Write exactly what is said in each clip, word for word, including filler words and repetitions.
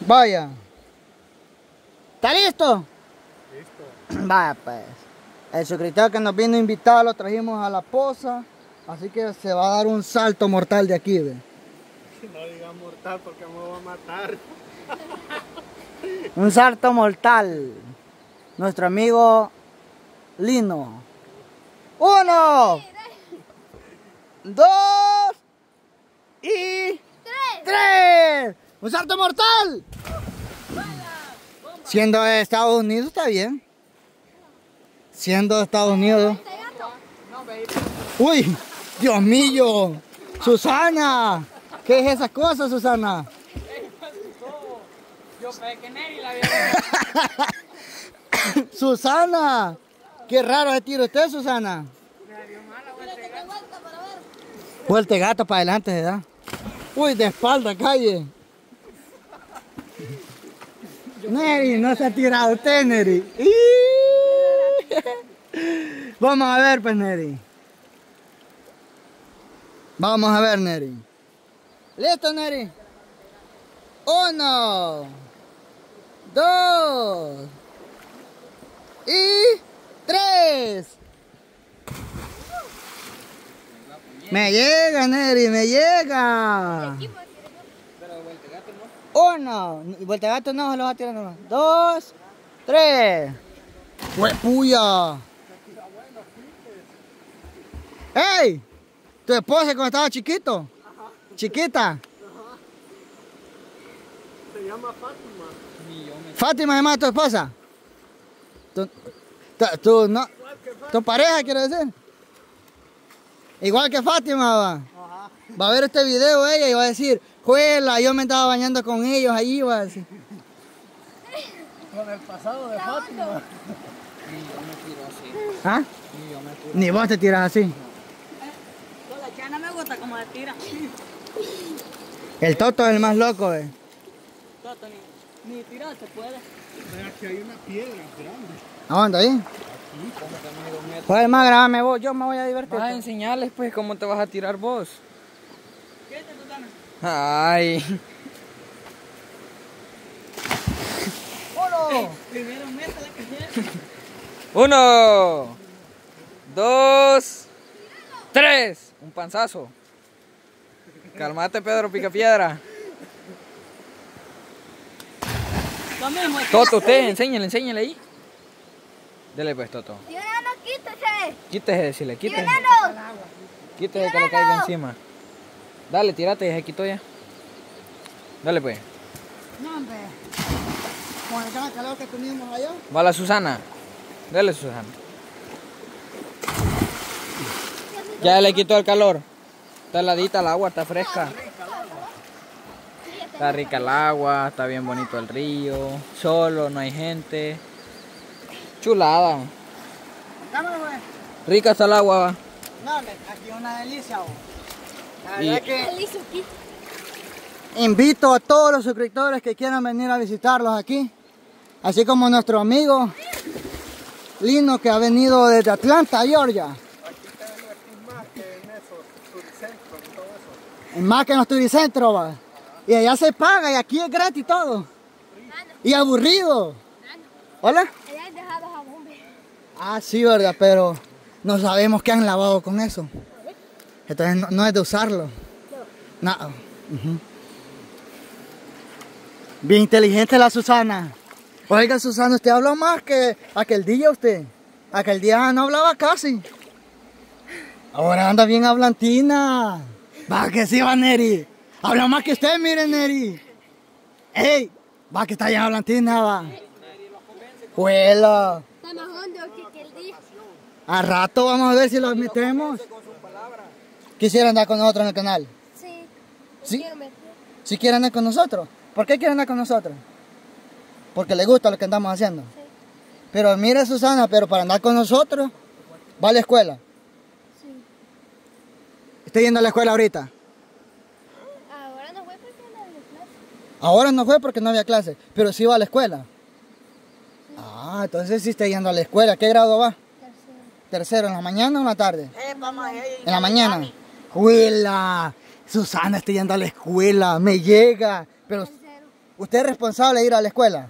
Vaya. ¿Está listo? Listo. Vaya pues. El suscriptor que nos vino a invitar lo trajimos a la poza. Así que se va a dar un salto mortal de aquí, ¿ve? No diga mortal porque me va a matar. Un salto mortal. Nuestro amigo Lino. Uno. Dos. Y. Tres. Tres. Un salto mortal. Siendo de Estados Unidos está bien. Siendo de Estados Unidos. Uy, Dios mío. Susana. ¿Qué es esa cosa, Susana? Yo pensé que Neri la había... Susana. Qué raro ese tiro usted, Susana. Vuelte gato para adelante, ¿verdad? Uy, de espalda, calle. Neri, no se ha tirado usted, Neri. Vamos a ver, pues, Neri. Vamos a ver, Neri. ¿Listo, Neri? Uno. Dos. Y tres. Me llega, Neri, me llega. Uno. Vueltegato no, se lo va a tirar nomás. Dos. Tres. ¡Huepuya! ¡Ey! ¿Tu esposa cuando estaba chiquito? Ajá. ¿Chiquita? Ajá. Se llama Fátima. Ni yo me... ¿Fátima se llama tu esposa? ¿Tu, tu, tu, no, ¿Tu pareja quiere decir? Igual que Fátima, va. Ajá. Va a ver este video ella y va a decir, juela, yo me estaba bañando con ellos ahí, va a decir. Con el pasado de Fátima. Ni yo me tiro así. ¿Ah? Ni yo me tiro. Ni vos te tiras así. Con la chana me gusta como se tira. El Toto es el más loco, eh. Toto, ni, ni tirar se puede. Vea que hay una piedra grande. ¿A dónde ahí? Aquí, como que me dos metros. Joder, más grabame vos, yo me voy a divertir. Vas a enseñarles, pues, cómo te vas a tirar vos. ¿Qué es Tutana? Ay. ¡Uno! Primero mete la cajera. Uno. Dos. Tres. Un panzazo. Calmate, Pedro Picapiedra. Toto, usted, enséñale, enséñale ahí. Dele pues, Toto. Tío Nano, quítese. Quítese, decirle, Tío quítese. Nano. Quítese que le caiga encima. Dale, tírate, ya se quitó ya. Dale pues. No, hombre. Con el gran calor que teníamos allá. Va la Susana. Dale, Susana. Ya le quitó el calor. Está heladita el agua, está fresca. Está rica el agua, está bien bonito el río. Solo, no hay gente. Chulada. Cámara, güey. Rica está el agua. No, hombre, aquí es una delicia, güey. La Y- verdad que Él hizo aquí. invito a todos los suscriptores que quieran venir a visitarlos aquí. Así como nuestro amigo Lino, que ha venido desde Atlanta, Georgia. Aquí está aquí más que en esos turicentros y todo eso. Más que en los turicentros, va. Y allá se paga y aquí es gratis todo. Y aburrido. ¿Hola? Allá han dejado jabón. ve. Ah, sí, verdad, pero no sabemos qué han lavado con eso. Entonces no, no es de usarlo. No. Ujú. Bien inteligente la Susana. Oiga, Susana, usted habló más que aquel día usted. Aquel día no hablaba casi. Ahora anda bien hablantina. Va que sí, va, Neri. Habla más que usted, mire, Neri. Ey, va que está bien hablantina, va. Juela. Está más hondo que aquel día. A rato vamos a ver si los metemos. ¿Quisiera andar con nosotros en el canal? Sí. ¿Sí? Quiero meter. ¿Si quiere andar con nosotros? ¿Por qué quiere andar con nosotros? Porque le gusta lo que andamos haciendo. Sí. Pero mire, Susana, pero para andar con nosotros, ¿va a la escuela? Sí. ¿Está yendo a la escuela ahorita? Ahora no voy porque no había clase. Ahora no fue porque no había clase, pero sí va a la escuela. Ah, entonces sí está yendo a la escuela. ¿Qué grado va? Tercero. ¿Tercero, en la mañana o en la tarde? Eh, mamá, eh, En la mañana. ¡Juela! Susana está yendo a la escuela, me llega. Pero Tercero. ¿Usted es responsable de ir a la escuela?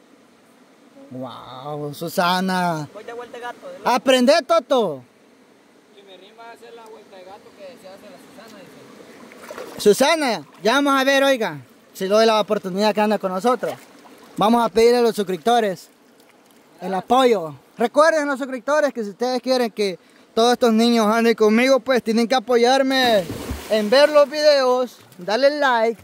Wow, Susana. Voy de vuelta de gato. De Aprende, Toto. Chimirrín va a hacer la vuelta de gato que se hace la Susana, dice. Susana, ya vamos a ver, oiga, si le doy la oportunidad que anda con nosotros. Vamos a pedirle a los suscriptores el apoyo. Recuerden los suscriptores que si ustedes quieren que todos estos niños anden conmigo, pues tienen que apoyarme en ver los videos, darle like.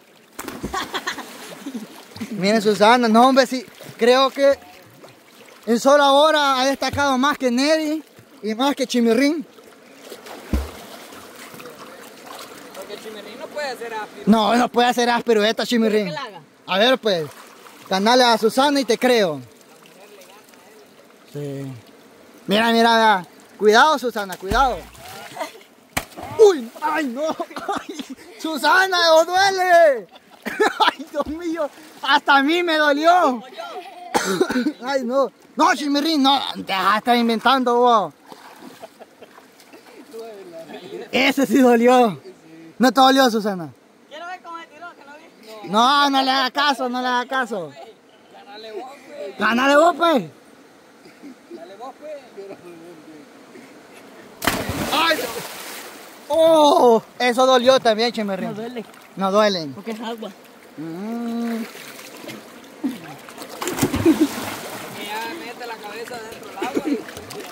Miren Susana, no hombre, sí, creo que en sola hora ha destacado más que Neri y más que Chimirrín. Porque Chimirrín no puede hacer áspero. No, no puede hacer áspero esta Chimirrín. ¿Quieres que la haga? A ver pues, ganale a Susana y te creo. Sí. Mira, mira, mira. Cuidado Susana, cuidado. Uy, ay no. Ay, Susana, os duele. Ay, Dios mío, hasta a mí me dolió. Ay, no. No, Chimirrín, no, deja de estar inventando vos. Ese sí dolió. ¿No te dolió, Susana? Quiero ver cómo se tiró, que lo vi. No, no le haga caso, no le haga caso. Gánale vos, pues. Gánale vos, pues. Dale vos, pues. ¡Ay! ¡Oh! Eso dolió también, Chimirrín. No duele, No duelen. porque es agua. Mm. Y ya mete la cabeza dentro del agua y...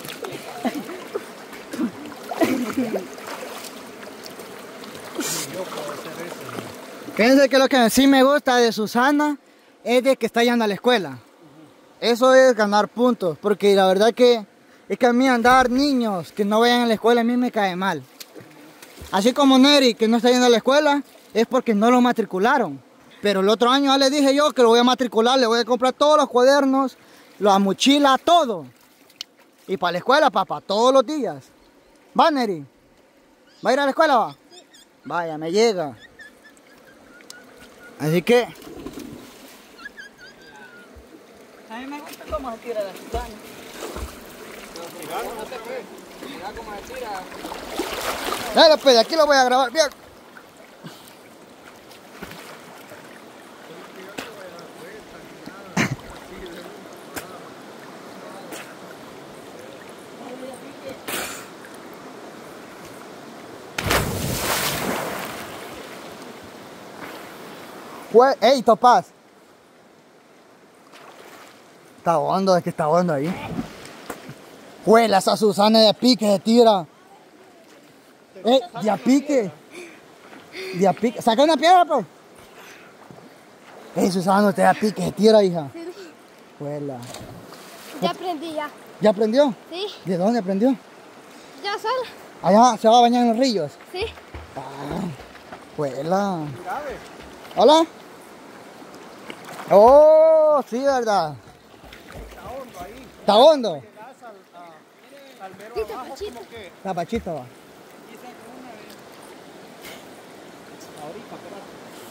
Fíjense que lo que sí me gusta de Susana es de que está yendo a la escuela. Eso es ganar puntos, porque la verdad que es que a mí andar niños que no vayan a la escuela a mí me cae mal. Así como Neri que no está yendo a la escuela es porque no lo matricularon. Pero el otro año ya le dije yo que lo voy a matricular, le voy a comprar todos los cuadernos, la mochila, todo. Y para la escuela, papá, todos los días. ¿Va, Neri? ¿Va a ir a la escuela, va? Vaya, me llega. Así que... A mí me gusta cómo se tira la Susana. No te crees. Mira cómo se tira. Dale, pues, de aquí lo voy a grabar, bien. Pues, ey, Topaz. Está hondo, es que está hondo ahí. Huela esa Susana de a pique se tira. Eh, de a pique. De a pique. Saca una piedra, pues. Eh, Susana, usted de a pique se tira, hija. Sí. Huela. Ya aprendí ya. ¿Ya aprendió? Sí. ¿De dónde aprendió? Ya sola. Allá se va a bañar en los ríos. Sí. Ah, huela. Hola. Oh, sí, verdad. Está hondo ahí. Está hondo. Llegas al, a- al mero Sí, abajo, Tapachito. como que Está pachito, va. ahorita, espérate.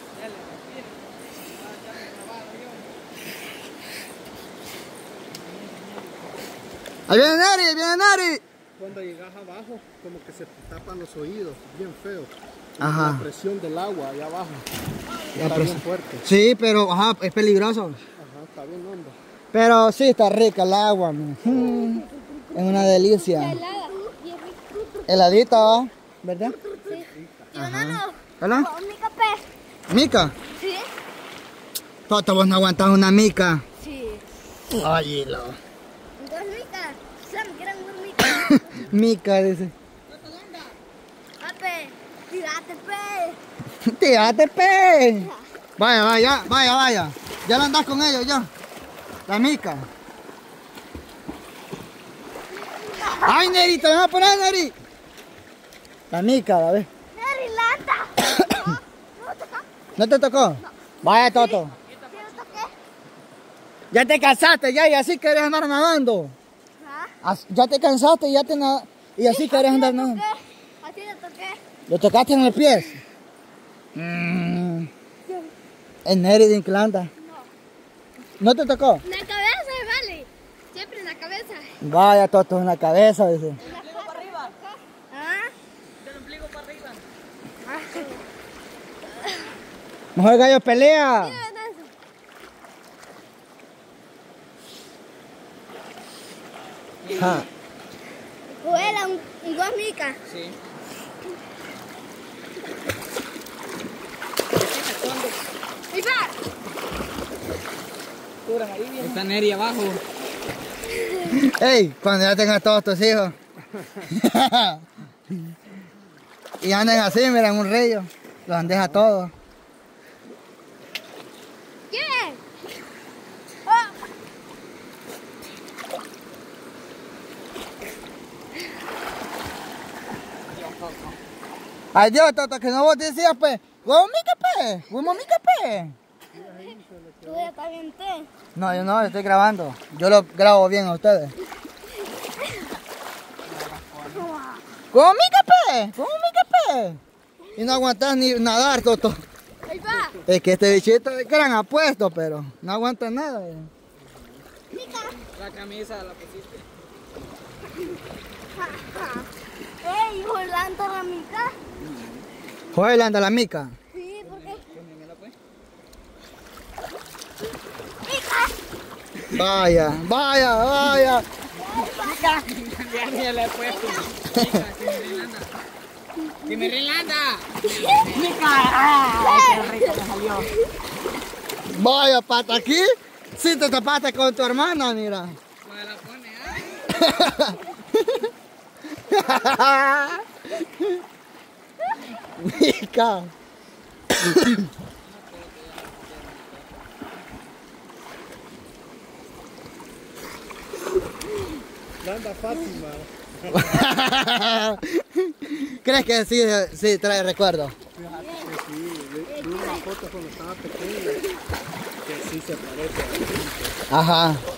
Ahí viene Neri, ahí viene Neri. Cuando llegas abajo, como que se te tapan los oídos, bien feo. Ajá. La presión del agua allá abajo. La Está presión. bien fuerte. Sí, pero ajá, es peligroso. Ajá, está bien hondo. Pero sí, está rica el agua, man. Mm, es una delicia. Helada. Bien rico. Heladita, ¿va? ¿Verdad? Sí. Y Ajá. hermano, ¿Hola? con mi café. ¿Mica? Sí. Toto, vos no aguantas una mica. Sí. Ay, lo. Dos micas. Sam, quieren una mica. Mica, dice. Pape, tírate, pe. Tírate, pe. Vaya, vaya, vaya, vaya. Ya lo andás con ellos, ya. La mica. Ay, Neri, te vas a poner, Neri. La mica, a ver. Neri, lata. No, no toca. ¿No te tocó? Vaya, Toto. Sí, no toqué. Ya te cansaste, ya, y así querés andar nadando. ¿Ah? As- Ya te cansaste, ya te na- y así querés Así andar le nadando. toqué. Así le toqué. ¿Lo tocaste en los pies? Mm. Es Neri de Inclanda. ¿No te tocó? La cabeza, vale. Siempre en la cabeza. Vaya, Toto, en la cabeza, dice. En la cabeza. para arriba. ¿Ah? Del ombligo para arriba. Mejor gallo pelea. Miren eso. Ah. Vuela un, un dos micas. Sí. ¡Y va! Está Neri abajo. Ey, cuando ya tengas todos tus hijos. Y anden así, miren, un río. Los andes a todos. ¿Qué? Oh. Ay Dios, Toto, que no vos decías, pues, huevo mi capé, huevo mi capé. Tú ya te aventé. No, yo no, yo estoy grabando. Yo lo grabo bien a ustedes. ¡Huevo mi capé! ¡Huevo mi capé! Y no aguantas ni nadar, Toto. Ahí va. Es que este bichito es gran apuesto, pero no aguanta nada. eh. La camisa la pusiste. Ey, volando la mitad. Joder, anda la mica. Sí, porque. Pónmela, pues. Vaya, vaya, vaya. Ya ni le he puesto. Mica, que me relanda. ¡Que me relanda! Vaya, pata aquí. Si te tapaste con tu hermana, mira. Me la pone, ¿ah? Mica. Anda Fátima. ¿Crees que sí, sí trae recuerdo? Fíjate que sí, vi vi una foto cuando estaba pequeño que sí se parece a la gente. Ajá.